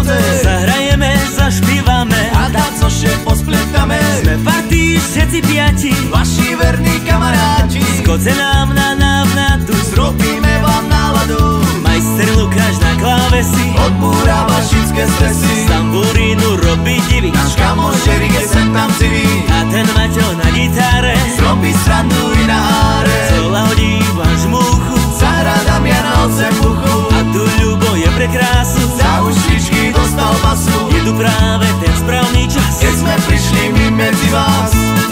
noce. Zahrajeme, zašpívame a dá co še pospletame. Sme partii všetci piati, vaši verní kamaráti. skoce nám na návnatu, zrobíme vám náladu. Majster Lukáš na klávesi odbúrava všetké stresy. z tamburínu robí divy. Náš kamoš Erik je sem tam civý A ten Maťo na gitare zrobí srandu i na áre. Cola hodí vášmu uchu, Zahradám ja na oce puchu. a tu Ľubo je pre krásu. Za ušičky dostal basu. Je tu práve ten správny čas, Keď sme prišli my medzi vás.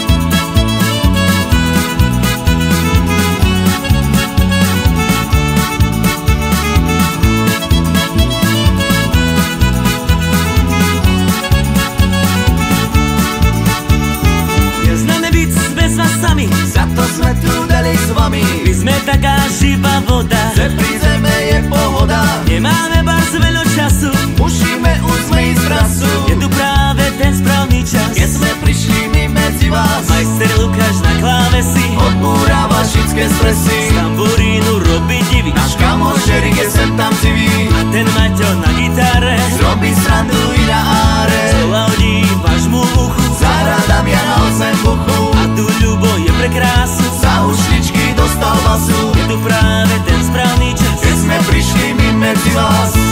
neznáme byť bez vás sami. Za to sme tu dali s vami. My sme taká živá voda, Že pri zeme je pohoda. nemáme vás veľa času. Musíme už sme ísť z trasu. Je tu práve ten správny čas, Keď sme prišli my medzi vás. majster Lukáš na klávesi odbúrava všetké stresy. z tamburínu robí divy. Náš kamoš Erik je sem tam civý A ten Maťo na gitare zrobí srandu i na áre. cola hodí vášmu uchu, Zahradám ja na ocem puchu. a tu Ľubo je pre krásu. Za ušličky dostal basu. Je tu práve ten správny čas, Keď sme prišli my medzi vás.